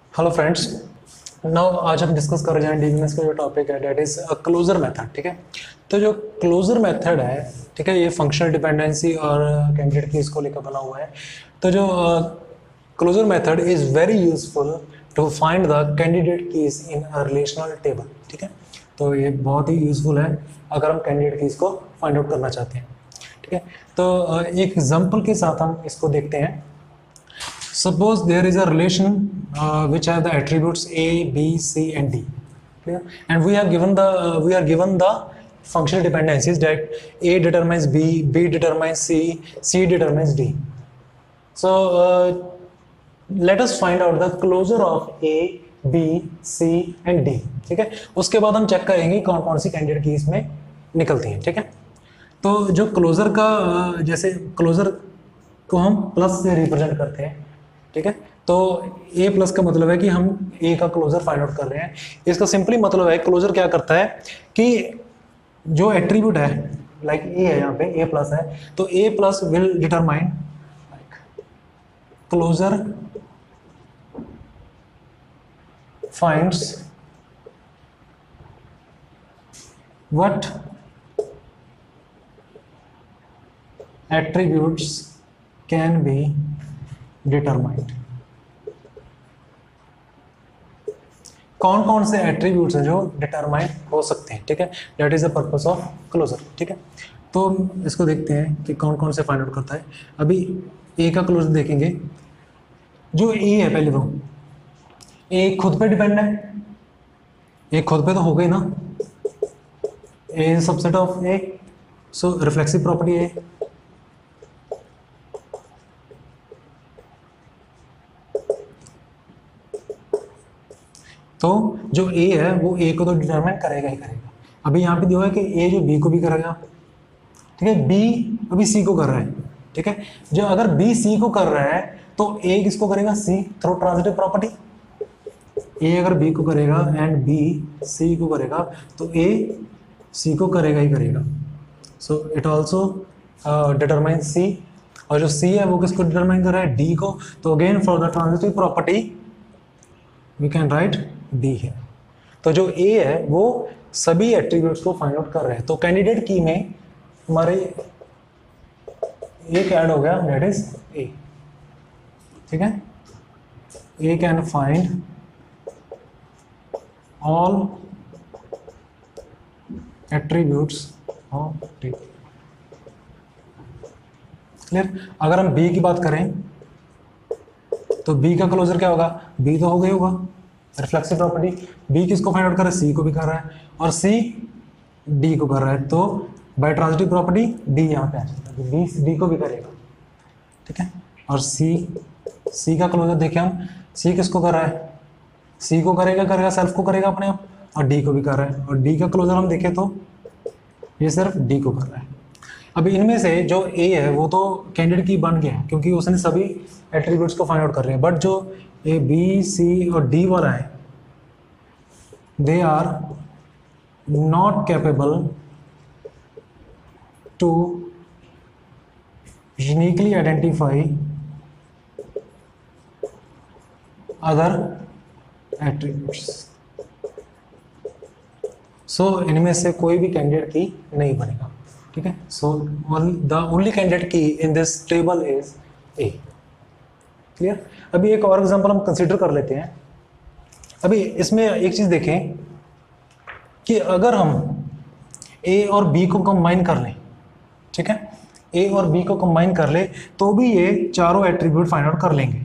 Hello friends. Now आज हम discuss कर रहे हैं डीबीएमएस का जो टॉपिक है दैट इज क्लोजर मेथड। ठीक है, तो जो क्लोजर मेथड है, ठीक है, ये फंक्शनल डिपेंडेंसी और कैंडिडेट की इसको लेकर बना हुआ है। तो जो closure method is very useful to find the candidate keys in a relational table. ठीक है, तो ये बहुत ही यूजफुल है अगर हम कैंडिडेट कीज को फाइंड आउट करना चाहते हैं। ठीक है, तो एक एग्जांपल के साथ हम इसको देखते हैं। Suppose there is a relation which has the attributes A, B, C, and D. Clear? And we are given the functional dependencies that A determines B, B determines C, C determines D. So let us find out the closure of A, B, C, and D. ठीक है, उसके बाद हम check करेंगे कौन कौन सी candidate की इसमें निकलती हैं। ठीक है, तो जो क्लोजर का जैसे क्लोजर को हम प्लस से रिप्रेजेंट करते हैं। ठीक है, तो ए प्लस का मतलब है कि हम ए का क्लोजर फाइंड आउट कर रहे हैं। इसका सिंपली मतलब है क्लोजर क्या करता है कि जो एट्रीब्यूट है लाइक ए है, यहाँ पे ए प्लस है, तो A plus will determine closure finds what attributes can be determined। कौन कौन से एट्रीब्यूट्स हैं जो डिटरमाइन हो सकते हैं। ठीक है, that is the purpose of closure. ठीक है, तो इसको देखते हैं कि कौन कौन से फाइंड आउट करता है। अभी ए का क्लोजर देखेंगे। जो ए है पहले तो ए खुद पे डिपेंड है, ए खुद पे तो हो गई ना, A is subset of A, so reflexive property A. तो जो ए है वो ए को तो डिटरमाइन करेगा ही करेगा। अभी यहाँ पे दिया है कि ए जो बी को भी करेगा। ठीक है, बी अभी सी को कर रहा है। ठीक है, जो अगर बी सी को कर रहा है तो ए किसको करेगा, C, through transitive property. A अगर बी को करेगा एंड बी सी को करेगा तो ए सी को करेगा ही करेगा। So it also determine C, और जो सी है वो किसको डिटरमाइन कर रहा है, डी को। तो again for the transitive property we can write D है। तो जो ए है वो सभी एट्रीब्यूट्स को फाइंड आउट कर रहे हैं। तो कैंडिडेट की में हमारे एक ऐड हो गया, दैट इज ए। ठीक है, A can find all attributes of D. Clear. अगर हम बी की बात करें तो बी का क्लोजर क्या होगा, बी तो हो गई होगा रिफ्लेक्सिव प्रॉपर्टी। बी किसको फाइंड आउट कर रहा है, सी को भी कर रहा है, और सी डी को कर रहा है। तो बाय ट्रांजिटिव प्रॉपर्टी डी यहाँ पे आ जाता है, बी डी को भी करेगा। ठीक है, और सी का क्लोजर देखें हम, सी किसको कर रहा है, सी को करेगा सेल्फ को करेगा अपने आप, और डी को भी कर रहा है। और डी का क्लोजर हम देखें तो ये सिर्फ डी को कर रहा है। अब इनमें से जो ए है वो तो कैंडिडेट की बन गया है क्योंकि उसने सभी एट्रीब्यूट्स को फाइंड आउट कर रहे हैं। बट जो ए बी सी और डी वाला है they are not capable to uniquely identify other attributes. So इनमें से कोई भी कैंडिडेट की नहीं बनेगा। ठीक है, so the only candidate key in this table is A. Clear. अभी एक और एग्जांपल हम कंसीडर कर लेते हैं। अभी इसमें एक चीज देखें कि अगर हम ए और बी को कंबाइन कर लें, ठीक है, ए और बी को कंबाइन कर ले तो भी ये चारों एट्रीब्यूट फाइंड आउट कर लेंगे।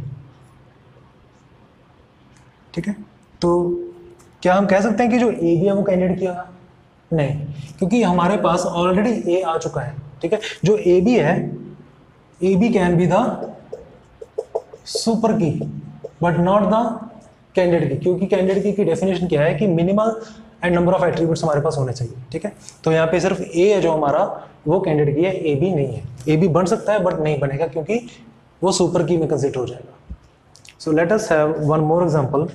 ठीक है, तो क्या हम कह सकते हैं कि जो ए बी है वो कैंडिडेट की होगा, नहीं, क्योंकि हमारे पास ऑलरेडी ए आ चुका है। ठीक है, जो ए बी है, A B can be the super key but not the candidate key, क्योंकि कैंडिडेट की डेफिनेशन क्या है कि minimal and number of attributes हमारे पास होने चाहिए। ठीक है, तो यहाँ पे सिर्फ ए है जो हमारा वो कैंडिडेट की है, ए बी नहीं है। ए बी बन सकता है बट नहीं बनेगा क्योंकि वो सुपर की में कंसीडर हो जाएगा। So let us have one more example.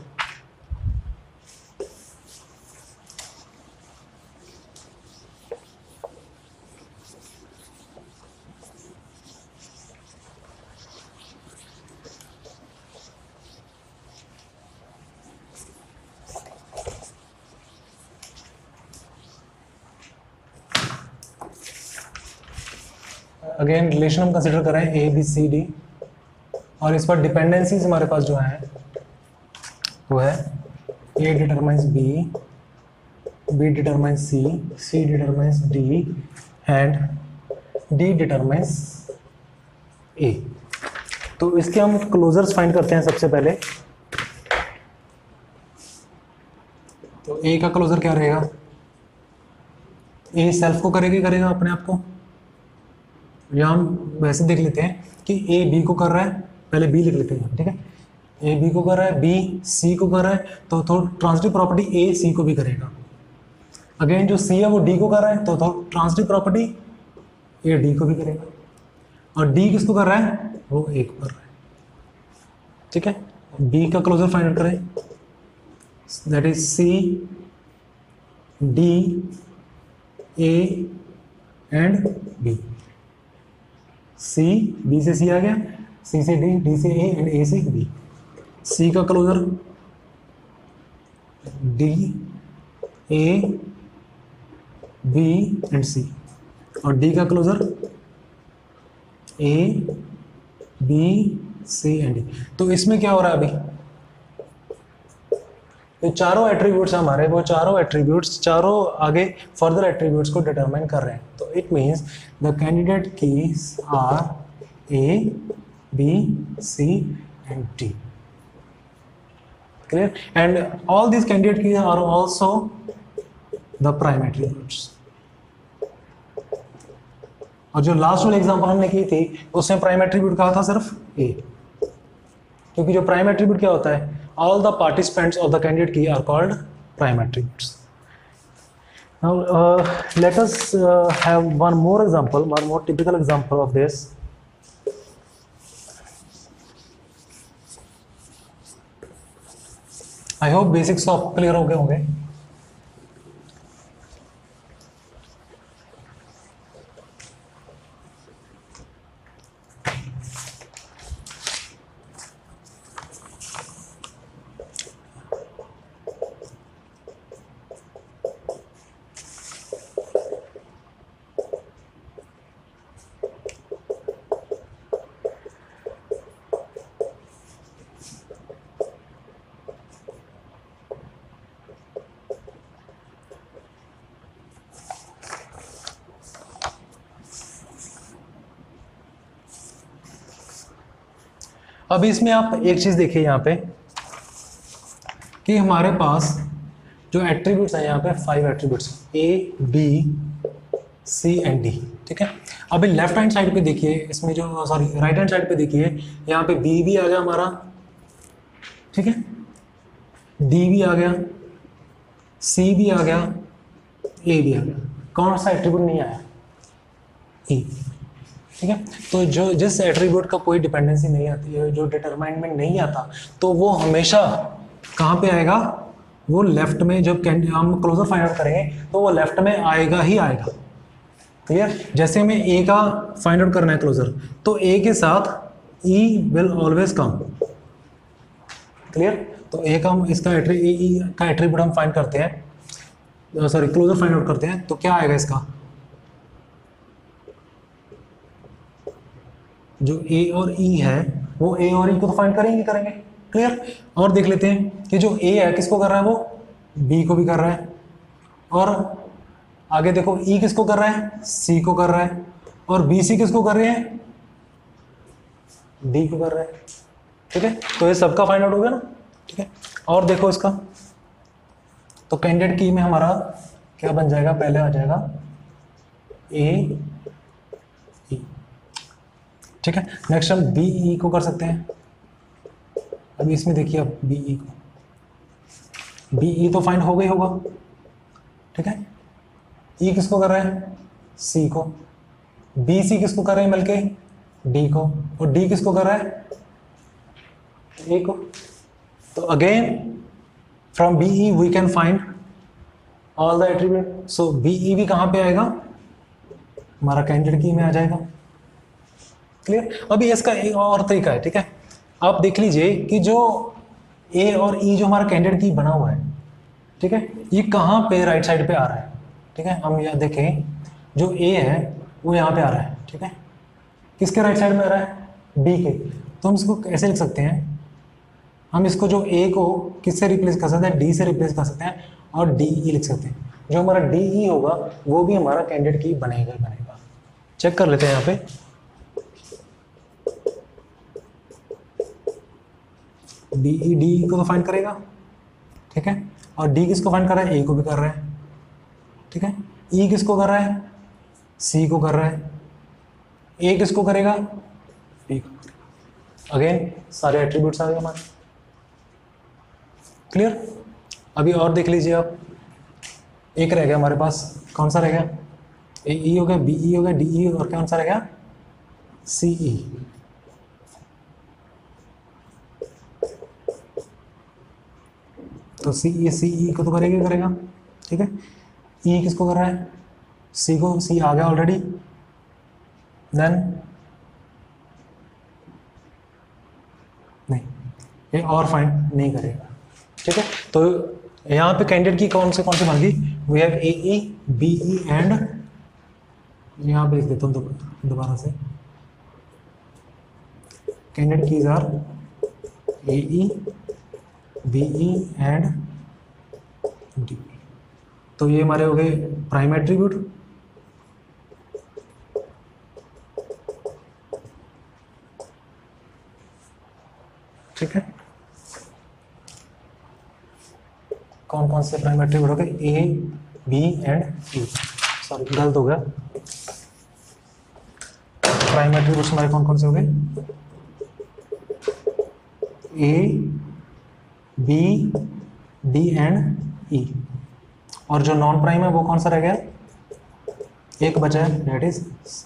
Again relation हम कंसिडर करें ए बी सी डी, और इस पर डिपेंडेंसीज हमारे पास जो है वो है A determines B, B determines C, C determines D and D determines A. तो इसके हम क्लोजर्स फाइंड करते हैं सबसे पहले। तो ए का क्लोजर क्या रहेगा? ए सेल्फ को करेगा अपने आप को, या हम वैसे देख लेते हैं कि ए बी को कर रहा है, पहले बी लिख लेते हैं, ठीक है। ए बी को कर रहा है, बी सी को कर रहा है, तो ट्रांजिटिव प्रॉपर्टी ए सी को भी करेगा। अगेन जो सी है वो डी को कर रहा है, तो ट्रांजिटिव प्रॉपर्टी ए डी को भी करेगा। और डी किसको कर रहा है? वो ए को कर रहा है, ठीक है। बी का क्लोजर फाइंड आउट करें, that is C D A and B. C, B से सी आ गया, सी से डी, डी से ए एंड ए से बी। सी का closure D A B and C, और डी का closure A B C and D. तो इसमें क्या हो रहा है अभी? ये चारों एट्रीब्यूट्स हमारे, वो चारों एट्रीब्यूट्स चारों आगे फर्दर एट्रीब्यूट्स को डिटरमाइन कर रहे हैं। तो it means the candidate keys are A B C and D, clear. And all these candidate keys are also the prime attributes. और जो लास्ट वाली एग्जांपल हमने की थी उसमें प्राइम एट्रीब्यूट कहा था सिर्फ ए, क्योंकि जो प्राइम एट्रीब्यूट क्या होता है? All the participants of the candidate key are called prime attributes. Now let us have one more example, one more typical example of this. I hope basics of clear हो गए होंगे। अब इसमें आप एक चीज देखिए यहाँ पे कि हमारे पास जो एट्रीब्यूट्स हैं यहाँ पे 5 attributes, A B C and D, ठीक है। अभी लेफ्ट हैंड साइड पे देखिए, इसमें जो सॉरी राइट हैंड साइड पे देखिए, यहाँ पे बी भी आ गया हमारा, ठीक है, डी भी आ गया, सी भी आ गया, ए भी आ गया। कौन सा एट्रीब्यूट नहीं आया? ई, ठीक है। तो जो जिस एट्रीब्यूट का कोई डिपेंडेंसी नहीं आती है, जो डिटरमाइंड में नहीं आता, तो वो हमेशा कहाँ पे आएगा? वो लेफ्ट में। जब हम क्लोजर फाइंड आउट करेंगे तो वो लेफ्ट में आएगा ही आएगा, क्लियर। जैसे हमें ए का फाइंड आउट करना है क्लोजर, तो ए के साथ E will always come, clear. तो ए का हम इसका एट्रीब्यूट हम फाइंड करते हैं, सॉरी क्लोजर फाइंड आउट करते हैं, तो क्या आएगा इसका? जो ए और ई है वो ए और ई को तो फाइंड करेंगे, क्लियर। और देख लेते हैं कि जो ए है किसको कर रहा है? वो बी को भी कर रहा है। और आगे देखो ई किसको कर रहा है? सी को कर रहा है। और बी सी किसको कर रहे हैं? डी को कर रहा है, ठीक है। तो ये सबका फाइंड आउट हो गया ना, ठीक है। और देखो इसका, तो कैंडिडेट की में हमारा क्या बन जाएगा? पहले आ जाएगा ए, ठीक है। नेक्स्ट हम बी ई को कर सकते हैं। अभी इसमें देखिए, अब बी ई को, बी ई तो फाइंड हो गई होगा, ठीक है। ई किसको कर रहा है? सी को। बी सी किसको कर रहे हैं मिलके? डी को। और डी किसको कर रहा है? ए को। तो again from B E we can find all the attribute. So B E भी कहाँ पे आएगा? हमारा कैंडिडेट की में आ जाएगा, क्लियर। अभी इसका एक और तरीका है, ठीक है। आप देख लीजिए कि जो ए और ई जो हमारा कैंडिडेट की बना हुआ है, ठीक है, ये कहाँ पे राइट साइड पे आ रहा है, ठीक है। हम यहाँ देखें, जो ए है वो यहाँ पे आ रहा है, ठीक है। किसके राइट साइड में आ रहा है, बी के, तो हम इसको ऐसे लिख सकते हैं, हम इसको जो ए को किससे रिप्लेस कर सकते हैं, डी से रिप्लेस कर सकते हैं और डी ई लिख सकते हैं। जो हमारा डी ई होगा वो भी हमारा कैंडिडेट की बनेगा ही बनेगा। चेक कर लेते हैं यहाँ पे, डी ई डी को तो फाइंड करेगा, ठीक है, और डी किसको फाइंड कर रहा है, ए को भी कर रहा है, ठीक है, ई किसको कर रहा है, सी को कर रहा है, ए किसको करेगा, बी को करेगा। अगेन सारे एट्रीब्यूट्स आ गए हमारे, क्लियर। अभी और देख लीजिए आप, एक रह गया हमारे पास, कौन सा रह गया, ए ई हो गया, बी ई हो गया, डी ई, और कौन सा रह गया, सी ई। तो सी ई को तो करेगा ही करेगा, ठीक है। ई किसको कर रहा है, सी को, सी आ गया ऑलरेडी, देन नहीं, ये और फाइंड नहीं करेगा, ठीक है। तो यहाँ पे कैंडिडेट की कौन सी बन गई, we have A E B E and, यहाँ पे लिख देता हूँ दोबारा से, candidate keys are A E B E and D. तो ये हमारे हो गए प्राइम एट्रीब्यूट, ठीक है। कौन कौन से प्राइम एट्रीब्यूट हो गए, A B and E, sorry गलत हो गया, प्राइम एट्रीब्यूट्स हमारे कौन कौन से हो गए, A B D and E, और जो नॉन प्राइम है वो कौन सा रह गया, एक बचा है, that is,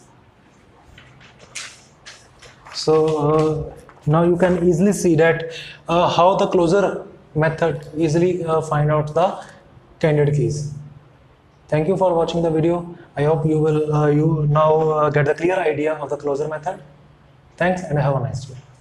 so now you can easily see that how the closure method easily find out the candidate keys. Thank you for watching the video. I hope you will you now get the clear idea of the closure method. Thanks and have a nice day.